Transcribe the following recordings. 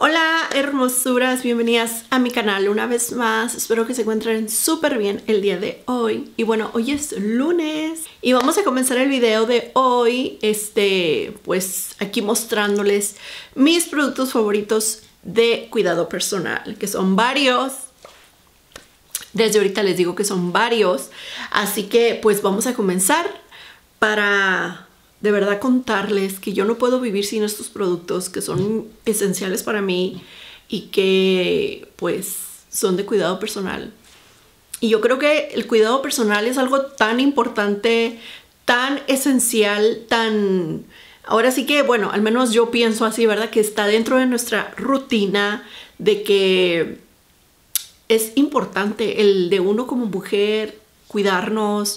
Hola hermosuras, bienvenidas a mi canal una vez más. Espero que se encuentren súper bien el día de hoy. Y bueno, hoy es lunes y vamos a comenzar el video de hoy pues aquí mostrándoles mis productos favoritos de cuidado personal, que son varios. Desde ahorita les digo que son varios, así que pues vamos a comenzar para de verdad contarles que yo no puedo vivir sin estos productos que son esenciales para mí y que pues son de cuidado personal. Y yo creo que el cuidado personal es algo tan importante, tan esencial, tan... Ahora sí que, bueno, al menos yo pienso así, ¿verdad? Que está dentro de nuestra rutina, de que es importante el de uno como mujer cuidarnos,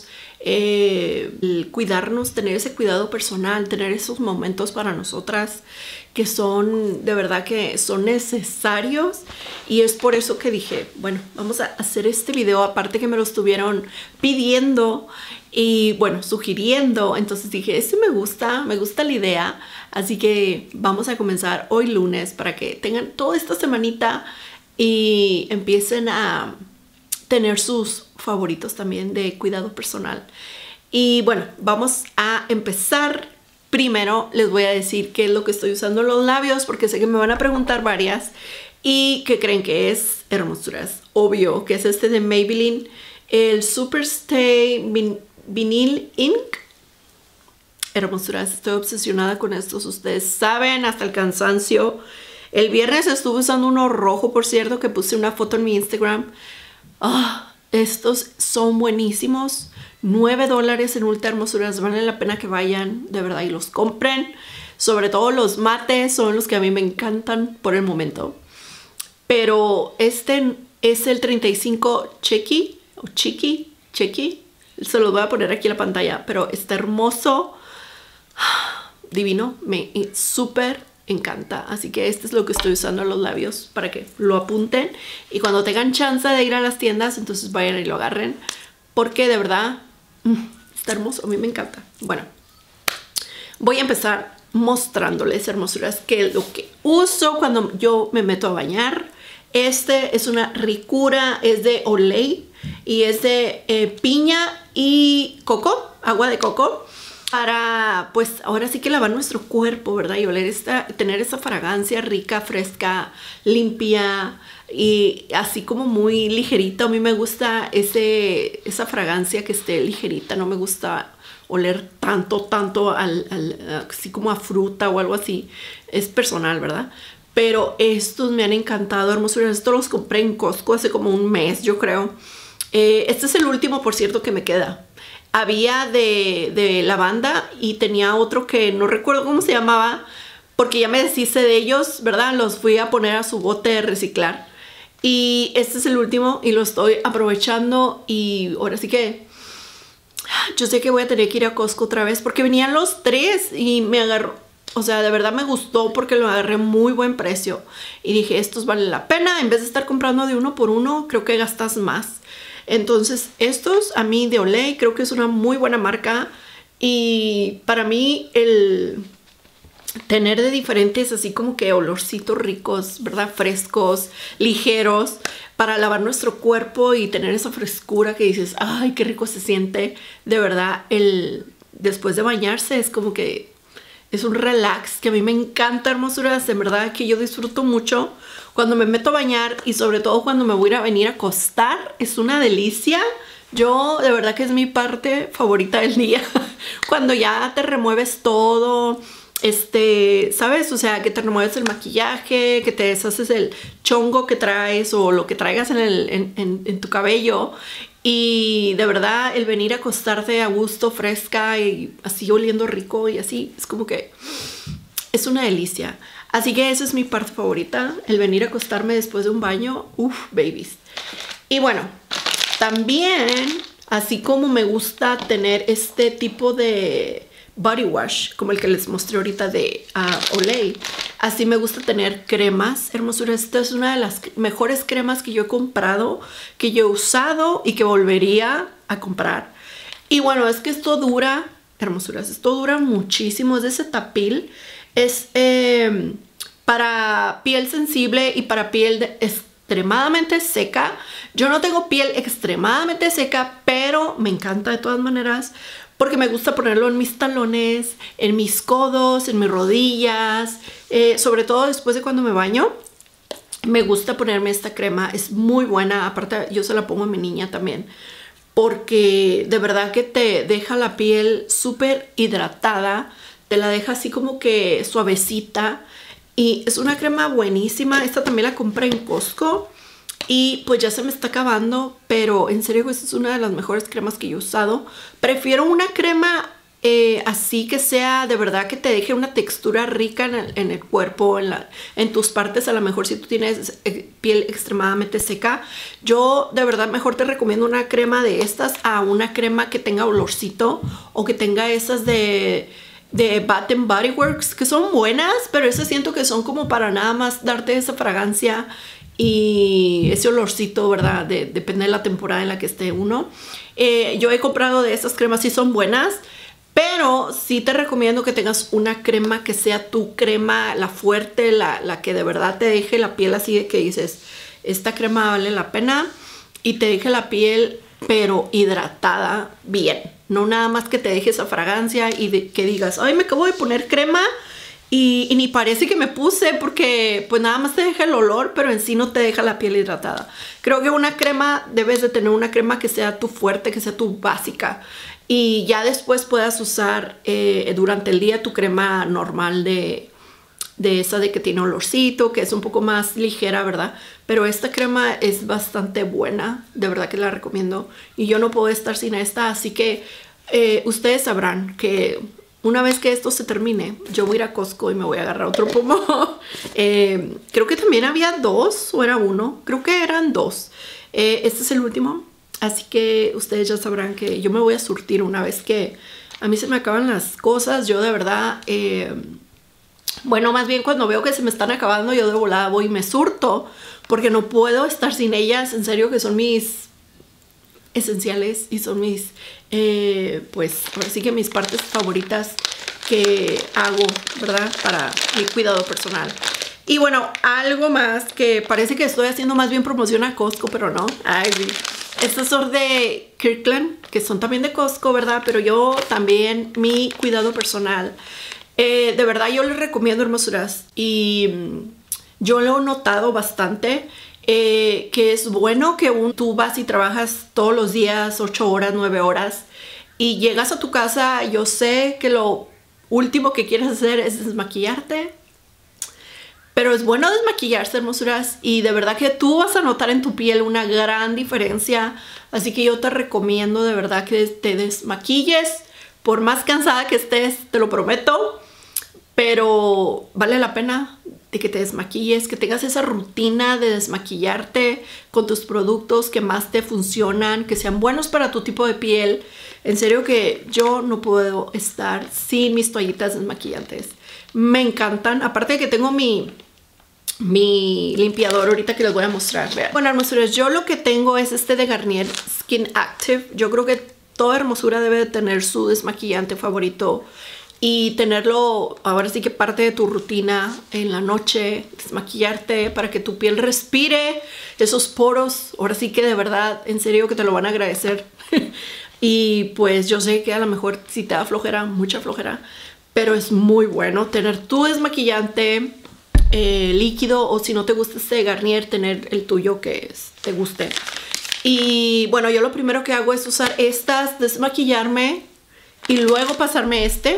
tener ese cuidado personal, tener esos momentos para nosotras que son, de verdad que son necesarios. Y es por eso que dije, bueno, vamos a hacer este video, aparte que me lo estuvieron pidiendo y bueno, sugiriendo. Entonces dije, me gusta la idea, así que vamos a comenzar hoy lunes para que tengan toda esta semanita y empiecen a tener sus favoritos también de cuidado personal. Y bueno, vamos a empezar. Primero les voy a decir qué es lo que estoy usando en los labios, porque sé que me van a preguntar varias. ¿Y qué creen que es? Hermosuras, obvio que es este de Maybelline, el Superstay Vinyl Ink. Hermosuras, estoy obsesionada con estos, ustedes saben, hasta el cansancio. El viernes estuve usando uno rojo, por cierto, que puse una foto en mi Instagram. Estos son buenísimos. $9 en Ulta Hermosuras. Vale la pena que vayan, de verdad, y los compren. Sobre todo los mates son los que a mí me encantan por el momento. Pero este es el 35 Cheeky o Cheeky. Se los voy a poner aquí en la pantalla, pero está hermoso, divino, me súper encanta. Así que este es lo que estoy usando en los labios para que lo apunten y cuando tengan chance de ir a las tiendas, entonces vayan y lo agarren, porque de verdad está hermoso, a mí me encanta. Bueno, voy a empezar mostrándoles, hermosuras, que lo que uso cuando yo me meto a bañar. Este es una ricura, es de Olay y es de piña y coco, agua de coco, para pues ahora sí que lavar nuestro cuerpo, ¿verdad? Y oler tener esa fragancia rica, fresca, limpia y así como muy ligerita. A mí me gusta esa fragancia que esté ligerita, no me gusta oler tanto así como a fruta o algo así. Es personal, ¿verdad? Pero estos me han encantado, hermosuras. Estos los compré en Costco hace como un mes, yo creo. Este es el último, por cierto, que me queda. Había de lavanda y tenía otro que no recuerdo cómo se llamaba, porque ya me deshice de ellos, ¿verdad? Los fui a poner a su bote de reciclar. Y este es el último y lo estoy aprovechando. Y ahora sí que yo sé que voy a tener que ir a Costco otra vez, porque venían los tres y me agarró. O sea, de verdad me gustó porque lo agarré muy buen precio. Y dije, estos valen la pena. En vez de estar comprando de uno por uno, creo que gastas más. Entonces estos a mí de Olay creo que es una muy buena marca. Y para mí el tener de diferentes así como que olorcitos ricos, ¿verdad? Frescos, ligeros, para lavar nuestro cuerpo y tener esa frescura que dices, ay, qué rico se siente. De verdad, después de bañarse es como que es un relax que a mí me encanta, hermosuras. En verdad que yo disfruto mucho cuando me meto a bañar y sobre todo cuando me voy a venir a acostar. Es una delicia. Yo de verdad que es mi parte favorita del día. Cuando ya te remueves todo, ¿sabes? O sea, que te remueves el maquillaje, que te deshaces el chongo que traes o lo que traigas en tu cabello. Y de verdad el venir a acostarte a gusto, fresca y así oliendo rico y así, es como que es una delicia. Así que esa es mi parte favorita, el venir a acostarme después de un baño. Uff, babies. Y bueno, también, así como me gusta tener este tipo de body wash, como el que les mostré ahorita de Olay, así me gusta tener cremas, hermosuras. Esta es una de las mejores cremas que yo he comprado, que yo he usado y que volvería a comprar. Y bueno, es que esto dura, hermosuras, esto dura muchísimo. Es de Cetaphil, es para piel sensible y para piel extremadamente seca. Yo no tengo piel extremadamente seca, pero me encanta de todas maneras porque me gusta ponerlo en mis talones, en mis codos, en mis rodillas, sobre todo después de cuando me baño. Me gusta ponerme esta crema, es muy buena. Aparte yo se la pongo a mi niña también, porque de verdad que te deja la piel súper hidratada, te la deja así como que suavecita. Y es una crema buenísima. Esta también la compré en Costco y pues ya se me está acabando, pero en serio esta es una de las mejores cremas que yo he usado. Prefiero una crema así que sea de verdad que te deje una textura rica en el cuerpo, en tus partes. A lo mejor si tú tienes piel extremadamente seca, yo de verdad mejor te recomiendo una crema de estas a una crema que tenga olorcito, o que tenga esas de Bath and Body Works, que son buenas, pero esas siento que son como para nada más darte esa fragancia y ese olorcito, ¿verdad? Depende de la temporada en la que esté uno. Yo he comprado de esas cremas, sí son buenas, pero sí te recomiendo que tengas una crema que sea tu crema, la fuerte, la que de verdad te deje la piel así de que dices, esta crema vale la pena, y te deje la piel pero hidratada bien. No nada más que te deje esa fragancia y que digas, ay, me acabo de poner crema y ni parece que me puse, porque pues nada más te deja el olor, pero en sí no te deja la piel hidratada. Creo que una crema, debes de tener una crema que sea tu fuerte, que sea tu básica. Y ya después puedas usar durante el día tu crema normal de esa de que tiene olorcito, que es un poco más ligera, ¿verdad? Pero esta crema es bastante buena, de verdad que la recomiendo. Y yo no puedo estar sin esta, así que ustedes sabrán que una vez que esto se termine, yo voy a ir a Costco y me voy a agarrar otro pomo. Creo que también había dos, o era uno, creo que eran dos. Este es el último. Así que ustedes ya sabrán que yo me voy a surtir una vez que a mí se me acaban las cosas. Yo de verdad, bueno, más bien cuando veo que se me están acabando, yo de volada voy y me surto, porque no puedo estar sin ellas. En serio que son mis esenciales y son mis, pues ahora sí que mis partes favoritas que hago, ¿verdad? Para mi cuidado personal. Y bueno, algo más que parece que estoy haciendo más bien promoción a Costco, pero no. Ay, sí. Estas son de Kirkland, que son también de Costco, ¿verdad? Pero yo también, mi cuidado personal. De verdad yo les recomiendo, hermosuras. Y yo lo he notado bastante, que es bueno que tú vas y trabajas todos los días 8 horas, 9 horas. Y llegas a tu casa, yo sé que lo último que quieres hacer es desmaquillarte. Pero es bueno desmaquillarse, hermosuras, y de verdad que tú vas a notar en tu piel una gran diferencia. Así que yo te recomiendo de verdad que te desmaquilles, por más cansada que estés, te lo prometo. Pero vale la pena de que te desmaquilles, que tengas esa rutina de desmaquillarte con tus productos que más te funcionan, que sean buenos para tu tipo de piel. En serio que yo no puedo estar sin mis toallitas desmaquillantes. Me encantan. Aparte de que tengo mi limpiador ahorita que les voy a mostrar. Vean. Bueno, hermosuras, yo lo que tengo es este de Garnier Skin Active. Yo creo que toda hermosura debe de tener su desmaquillante favorito y tenerlo ahora sí que parte de tu rutina en la noche, desmaquillarte para que tu piel respire esos poros. Ahora sí que de verdad, en serio que te lo van a agradecer. Y pues yo sé que a lo mejor si te da flojera, mucha flojera, pero es muy bueno tener tu desmaquillante líquido, o si no te gusta este de Garnier, tener el tuyo que te guste. Y bueno, yo lo primero que hago es usar estas, desmaquillarme y luego pasarme este.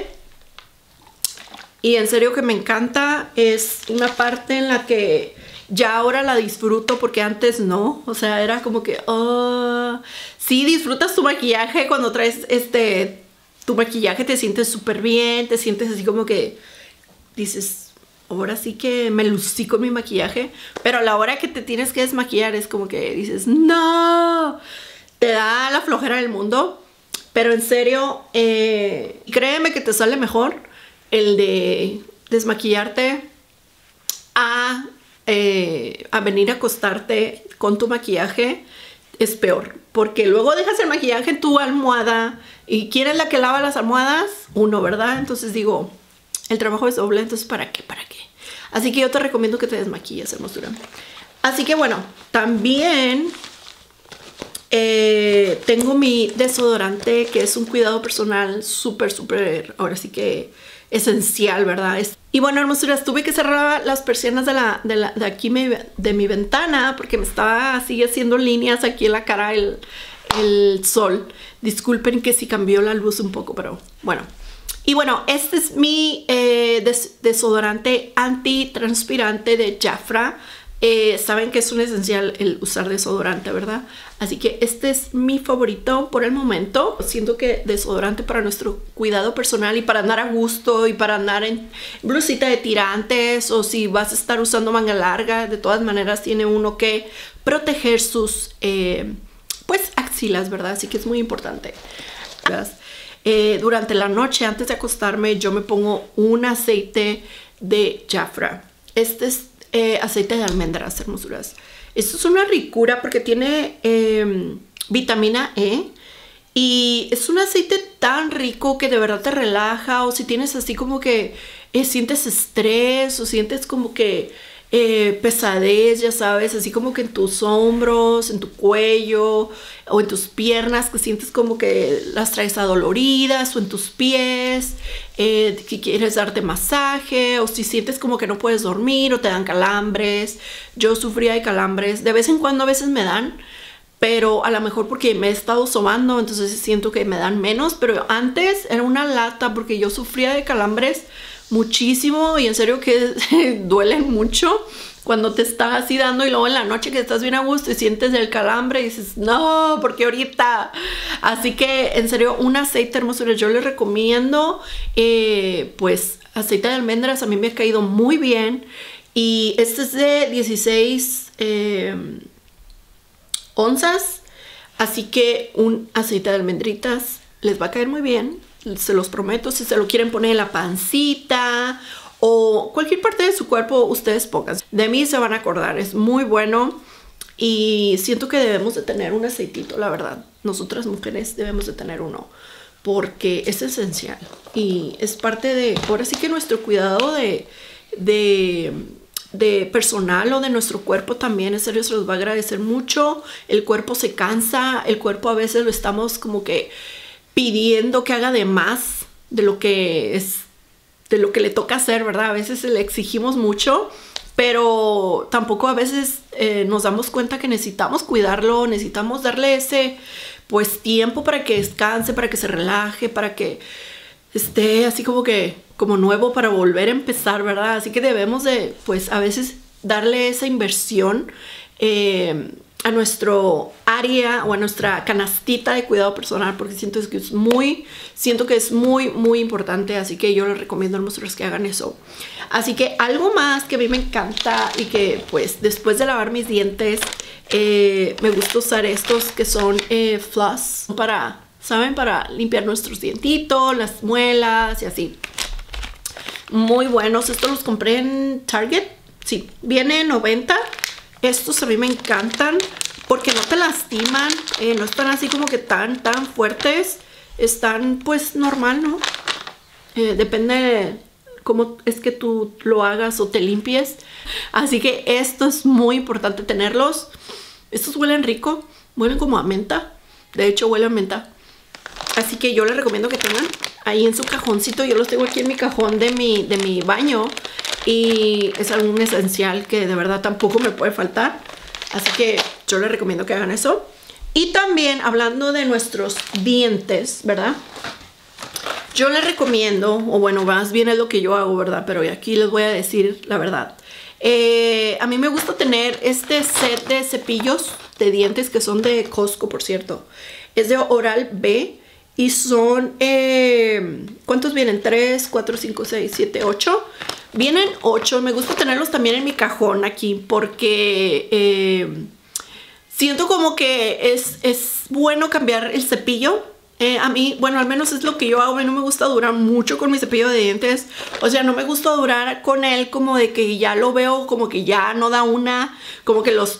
Y en serio que me encanta. Es una parte en la que ya ahora la disfruto, porque antes no. O sea, era como que sí, disfrutas tu maquillaje cuando traes tu maquillaje, te sientes súper bien, te sientes así como que dices, ahora sí que me lucí con mi maquillaje. Pero a la hora que te tienes que desmaquillar es como que dices, no, te da la flojera del mundo. Pero en serio, créeme que te sale mejor el de desmaquillarte a venir a acostarte con tu maquillaje. Es peor, porque luego dejas el maquillaje en tu almohada. ¿Y quién es la que lava las almohadas? Uno, ¿verdad? Entonces digo, el trabajo es doble, entonces ¿para qué? ¿Para qué? Así que yo te recomiendo que te desmaquilles, hermosura. Así que bueno, también tengo mi desodorante, que es un cuidado personal súper, súper, ahora sí que esencial, ¿verdad? Y bueno, hermosuras, tuve que cerrar las persianas de aquí de mi ventana porque me estaba así haciendo líneas aquí en la cara el sol. Disculpen que sí cambió la luz un poco, pero bueno. Y bueno, este es mi desodorante antitranspirante de Jafra. Saben que es un esencial el usar desodorante, ¿verdad? Así que este es mi favorito por el momento. Siento que desodorante para nuestro cuidado personal y para andar a gusto y para andar en blusita de tirantes, o si vas a estar usando manga larga, de todas maneras tiene uno que proteger sus pues axilas, ¿verdad? Así que es muy importante, ¿verdad? Durante la noche, antes de acostarme, yo me pongo un aceite de Jafra. Este es aceite de almendras, hermosuras. Esto es una ricura porque tiene vitamina E. Y es un aceite tan rico que de verdad te relaja. O si tienes así como que sientes estrés o sientes como que pesadez, ya sabes, así como que en tus hombros, en tu cuello o en tus piernas, que sientes como que las traes adoloridas, o en tus pies, que quieres darte masaje, o si sientes como que no puedes dormir o te dan calambres. Yo sufría de calambres, de vez en cuando a veces me dan, pero a lo mejor porque me he estado sobando, entonces siento que me dan menos. Pero antes era una lata porque yo sufría de calambres muchísimo, y en serio que duelen mucho cuando te está así dando, y luego en la noche que estás bien a gusto y sientes el calambre y dices, no, porque ahorita. Así que en serio, un aceite, hermosura, yo les recomiendo pues aceite de almendras. A mí me ha caído muy bien, y este es de 16 onzas, así que un aceite de almendritas les va a caer muy bien, se los prometo. Si se lo quieren poner en la pancita o cualquier parte de su cuerpo, ustedes pongan. De mí se van a acordar, es muy bueno. Y siento que debemos de tener un aceitito, la verdad. Nosotras mujeres debemos de tener uno, porque es esencial y es parte de, ahora sí que nuestro cuidado de personal, o de nuestro cuerpo también. En serio, se los va a agradecer mucho. El cuerpo se cansa, el cuerpo a veces lo estamos como que pidiendo que haga de más de lo que le toca hacer, ¿verdad? A veces le exigimos mucho, pero tampoco a veces nos damos cuenta que necesitamos cuidarlo, necesitamos darle ese pues tiempo para que descanse, para que se relaje, para que esté así como nuevo, para volver a empezar, ¿verdad? Así que debemos de pues a veces darle esa inversión a nuestro área o a nuestra canastita de cuidado personal, porque siento que es muy, muy importante. Así que yo les recomiendo, hermosuras, que hagan eso. Así que algo más que a mí me encanta, y que pues después de lavar mis dientes me gusta usar estos, que son floss, para, ¿saben? Para limpiar nuestros dientitos, las muelas y así. Muy buenos. Estos los compré en Target. Sí, viene 90. Estos a mí me encantan porque no te lastiman, no están así como que tan fuertes. Están pues normal, ¿no? Depende de cómo es que tú lo hagas o te limpies. Así que esto es muy importante tenerlos. Estos huelen rico, huelen como a menta. De hecho, huelen a menta. Así que yo les recomiendo que tengan ahí en su cajoncito. Yo los tengo aquí en mi cajón de mi baño. Y es algún esencial que de verdad tampoco me puede faltar. Así que yo les recomiendo que hagan eso. Y también, hablando de nuestros dientes, ¿verdad? Yo les recomiendo, o bueno, más bien es lo que yo hago, ¿verdad? Pero aquí les voy a decir la verdad. A mí me gusta tener este set de cepillos de dientes, que son de Costco, por cierto. Es de Oral-B. Y son, ¿cuántos vienen? 3, 4, 5, 6, 7, 8. Vienen 8. Me gusta tenerlos también en mi cajón aquí, porque siento como que es bueno cambiar el cepillo. A mí, bueno, al menos es lo que yo hago. A mí no me gusta durar mucho con mi cepillo de dientes. O sea, no me gusta durar con él como de que ya lo veo como que ya no da una, como que los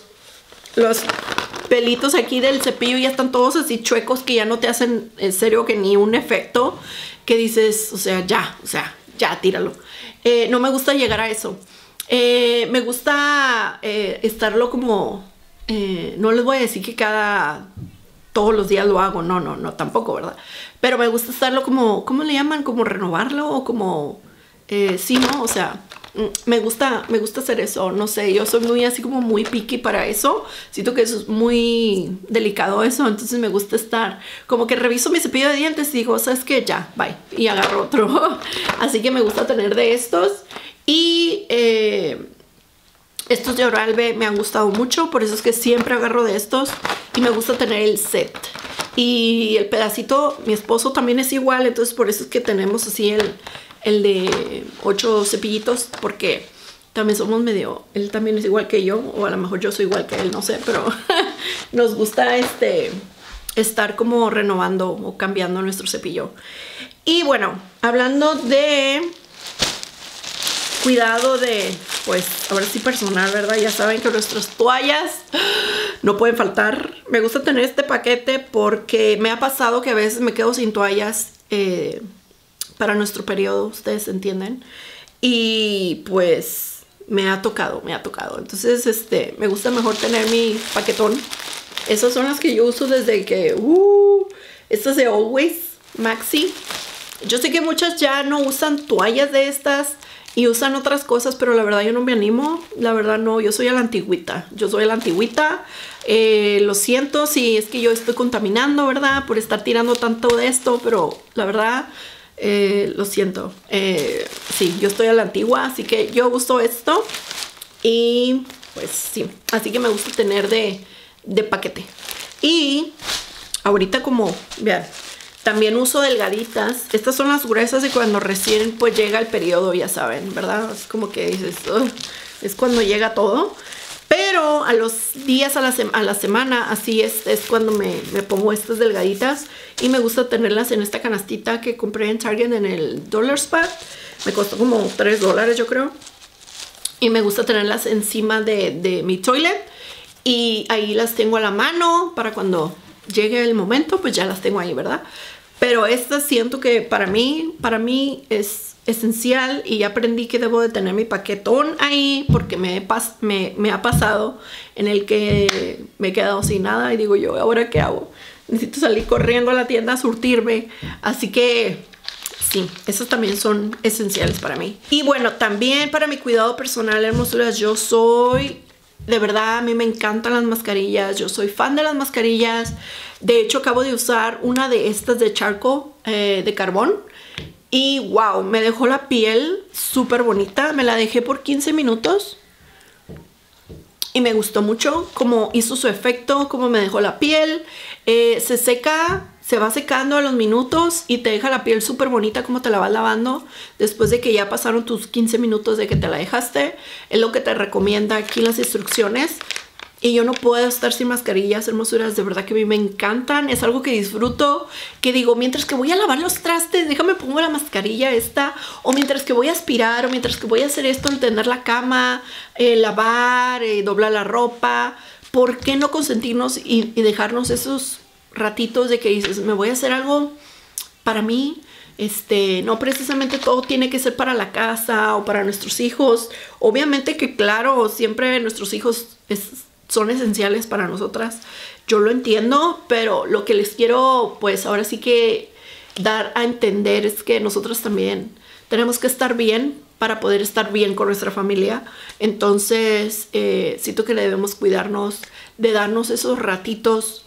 pelitos aquí del cepillo ya están todos así chuecos, que ya no te hacen en serio que ni un efecto, que dices, o sea, ya tíralo. No me gusta llegar a eso. Me gusta estarlo como, no les voy a decir que todos los días lo hago, no, tampoco, ¿verdad? Pero me gusta estarlo como, ¿cómo le llaman? Como renovarlo o como, sí, ¿no? O sea, me gusta hacer eso, no sé, yo soy muy así como muy picky para eso, siento que eso es muy delicado eso, entonces me gusta estar, como que reviso mi cepillo de dientes y digo, ¿sabes qué? Ya, bye, y agarro otro, así que me gusta tener de estos, y estos de Oral-B me han gustado mucho, por eso es que siempre agarro de estos, y me gusta tener el set. Y el pedacito, mi esposo también es igual, entonces por eso es que tenemos así el de 8 cepillitos, porque también somos medio, él también es igual que yo, o a lo mejor yo soy igual que él, no sé, pero nos gusta estar como renovando o cambiando nuestro cepillo. Y bueno, hablando de cuidado de, pues, ahora sí personal, ¿verdad? Ya saben que nuestras toallas no pueden faltar. Me gusta tener este paquete porque me ha pasado que a veces me quedo sin toallas para nuestro periodo, ustedes entienden. Y pues me ha tocado. Entonces, me gusta mejor tener mi paquetón. Esas son las que yo uso desde que, estas de Always Maxi. Yo sé que muchas ya no usan toallas de estas y usan otras cosas, pero la verdad yo no me animo. La verdad no, yo soy a la antigüita. Lo siento si es que yo estoy contaminando, ¿verdad? Por estar tirando tanto de esto, pero la verdad, lo siento. Sí, yo estoy a la antigua, así que yo uso esto. Y pues sí, así que me gusta tener de paquete. Y ahorita como, vean, también uso delgaditas. Estas son las gruesas de cuando recién pues llega el periodo, ya saben, ¿verdad? Es como que dices, es cuando llega todo. Pero a los días, a la semana, así es cuando me pongo estas delgaditas. Y me gusta tenerlas en esta canastita que compré en Target en el Dollar Spot. Me costó como $3, yo creo. Y me gusta tenerlas encima de mi toilet. Y ahí las tengo a la mano para cuando llegue el momento, pues ya las tengo ahí, ¿verdad? Pero estas siento que para mí es esencial y ya aprendí que debo de tener mi paquetón ahí porque me ha pasado en el que me he quedado sin nada y digo yo, ¿ahora qué hago? Necesito salir corriendo a la tienda a surtirme. Así que sí, esos también son esenciales para mí. Y bueno, también para mi cuidado personal, hermosuras, yo soy... De verdad, a mí me encantan las mascarillas. Yo soy fan de las mascarillas. De hecho, acabo de usar una de estas de charcoal, de carbón. Y wow, me dejó la piel súper bonita. Me la dejé por 15 minutos. Y me gustó mucho cómo hizo su efecto, cómo me dejó la piel. Se seca, se va secando a los minutos y te deja la piel súper bonita como te la vas lavando después de que ya pasaron tus 15 minutos de que te la dejaste. Es lo que te recomienda aquí las instrucciones. Y yo no puedo estar sin mascarillas, hermosuras, de verdad que a mí me encantan. Es algo que disfruto, que digo, mientras que voy a lavar los trastes, déjame pongo la mascarilla esta. O mientras que voy a aspirar, o mientras que voy a hacer esto, tender la cama, lavar, doblar la ropa. ¿Por qué no consentirnos y dejarnos esos ratitos de que dices, me voy a hacer algo para mí? No precisamente todo tiene que ser para la casa o para nuestros hijos. Obviamente que claro, siempre nuestros hijos son esenciales para nosotras. Yo lo entiendo, pero lo que les quiero pues ahora sí que dar a entender es que nosotros también tenemos que estar bien para poder estar bien con nuestra familia. Entonces siento que debemos cuidarnos de darnos esos ratitos.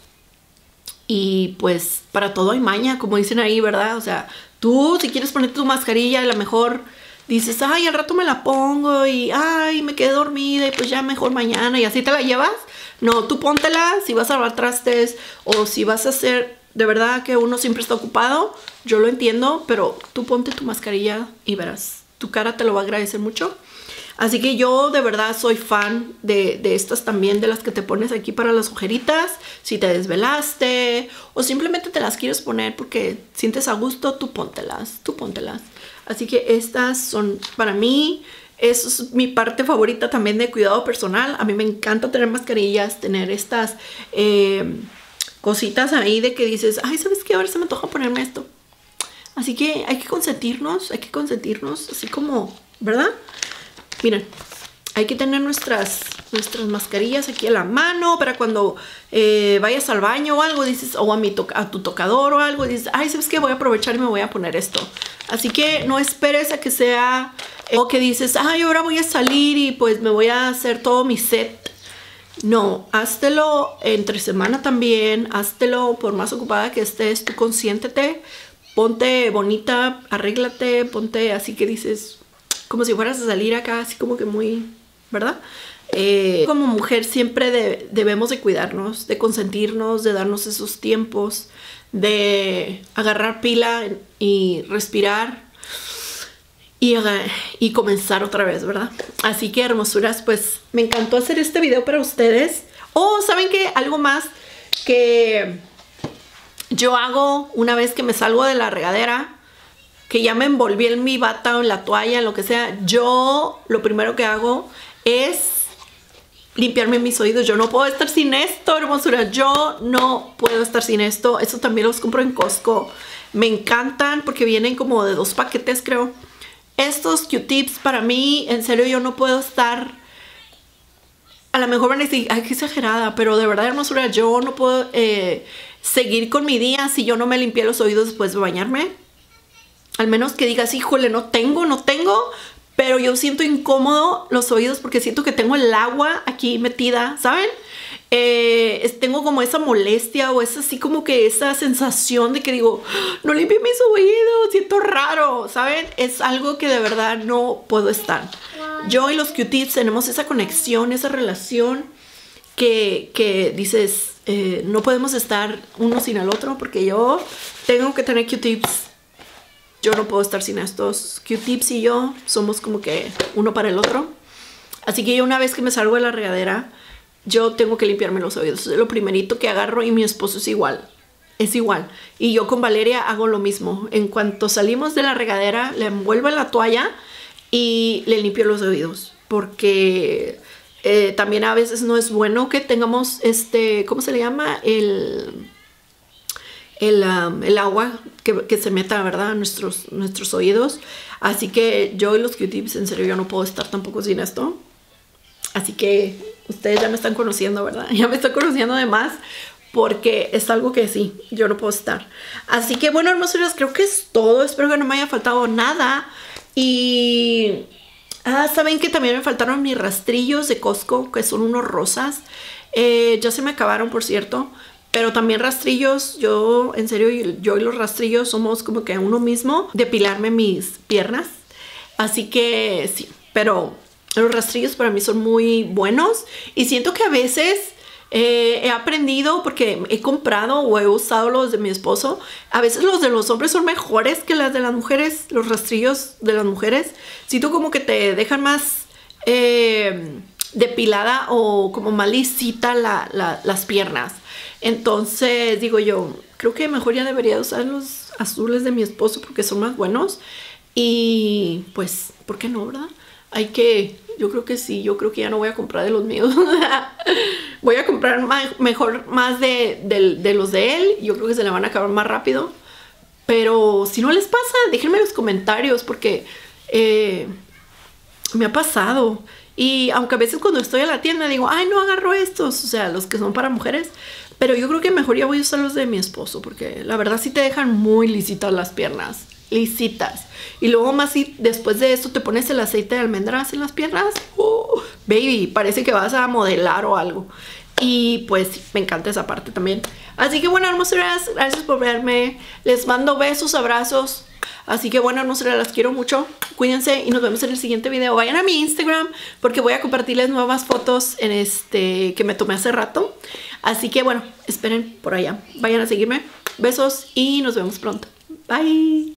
Y pues para todo hay maña, como dicen ahí, ¿verdad? O sea, tú si quieres ponerte tu mascarilla, a lo mejor dices, ay, al rato me la pongo y ay, me quedé dormida y pues ya mejor mañana y así te la llevas. No, tú póntela si vas a lavar trastes o si vas a hacer, de verdad que uno siempre está ocupado, yo lo entiendo, pero tú ponte tu mascarilla y verás, tu cara te lo va a agradecer mucho. Así que yo de verdad soy fan de estas también, de las que te pones aquí para las ojeritas. Si te desvelaste o simplemente te las quieres poner porque sientes a gusto, tú póntelas. Así que estas son para mí, eso es mi parte favorita también de cuidado personal. A mí me encanta tener mascarillas, tener estas cositas ahí de que dices, ay, ¿sabes qué? Ahora se me antoja ponerme esto. Así que hay que consentirnos, así como, ¿verdad? Miren, hay que tener nuestras mascarillas aquí a la mano para cuando vayas al baño o algo, dices, o a tu tocador o algo, dices, ay, ¿sabes qué? Voy a aprovechar y me voy a poner esto. Así que no esperes a que sea, o que dices, ay, ahora voy a salir y pues me voy a hacer todo mi set. No, háztelo entre semana también, háztelo por más ocupada que estés, tú consiéntete, ponte bonita, arréglate, ponte así que dices, como si fueras a salir acá, así como que muy, ¿verdad? Como mujer siempre debemos de cuidarnos, de consentirnos, de darnos esos tiempos, de agarrar pila y respirar y comenzar otra vez, ¿verdad? Así que, hermosuras, pues me encantó hacer este video para ustedes. ¿Saben qué? Algo más que yo hago una vez que me salgo de la regadera, que ya me envolví en mi bata o en la toalla, lo que sea, yo lo primero que hago es limpiarme mis oídos. Yo no puedo estar sin esto, hermosura. Yo no puedo estar sin esto. Eso también los compro en Costco. Me encantan porque vienen como de 2 paquetes, creo. Estos Q-tips para mí, en serio, yo no puedo estar... A lo mejor van a decir, ay, qué exagerada, pero de verdad, hermosura, yo no puedo seguir con mi día si yo no me limpié los oídos después de bañarme. Al menos que digas, híjole, no tengo, pero yo siento incómodo los oídos porque siento que tengo el agua aquí metida, ¿saben? Tengo como esa molestia o es así como que esa sensación de que digo, no limpié mis oídos, siento raro, ¿saben? Es algo que de verdad no puedo estar. Yo y los Q-tips tenemos esa conexión, esa relación que dices, no podemos estar uno sin el otro porque yo tengo que tener Q-tips. Yo no puedo estar sin estos. Q-tips y yo somos como que uno para el otro. Así que yo una vez que me salgo de la regadera, yo tengo que limpiarme los oídos. Es lo primerito que agarro y mi esposo es igual. Es igual. Y yo con Valeria hago lo mismo. En cuanto salimos de la regadera, le envuelvo en la toalla y le limpio los oídos. Porque también a veces no es bueno que tengamos ¿cómo se le llama? El agua que se meta, ¿verdad? A nuestros oídos. Así que yo y los Q-tips, en serio, yo no puedo estar tampoco sin esto. Así que ustedes ya me están conociendo, ¿verdad? Ya me están conociendo de más porque es algo que sí, yo no puedo estar. Así que bueno, hermosuras, creo que es todo. Espero que no me haya faltado nada. Y saben que también me faltaron mis rastrillos de Costco, que son unos rosas. Ya se me acabaron, por cierto. Pero también rastrillos, yo en serio, yo y los rastrillos somos como que uno mismo, depilarme mis piernas. Así que sí, pero los rastrillos para mí son muy buenos. Y siento que a veces he aprendido, porque he comprado o he usado los de mi esposo, a veces los de los hombres son mejores que las de las mujeres, los rastrillos de las mujeres. Siento como que te dejan más depilada o como más lisita las piernas. Entonces digo yo, creo que mejor ya debería usar los azules de mi esposo porque son más buenos. Y pues, ¿por qué no, verdad? Yo creo que sí, yo creo que ya no voy a comprar de los míos. Voy a comprar mejor más de los de él. Yo creo que se le van a acabar más rápido. Pero si no les pasa, déjenme en los comentarios porque me ha pasado. Y aunque a veces cuando estoy a la tienda digo, ay, no agarro estos, o sea, los que son para mujeres. Pero yo creo que mejor ya voy a usar los de mi esposo porque la verdad sí te dejan muy lisitas las piernas. Lisitas. Y luego más si después de esto te pones el aceite de almendras en las piernas. Baby, parece que vas a modelar o algo. Y pues me encanta esa parte también. Así que bueno, hermosuras, gracias por verme. Les mando besos, abrazos. Así que bueno, hermosuras, las quiero mucho. Cuídense y nos vemos en el siguiente video. Vayan a mi Instagram porque voy a compartirles nuevas fotos en que me tomé hace rato. Así que bueno, esperen por allá. Vayan a seguirme. Besos y nos vemos pronto. Bye.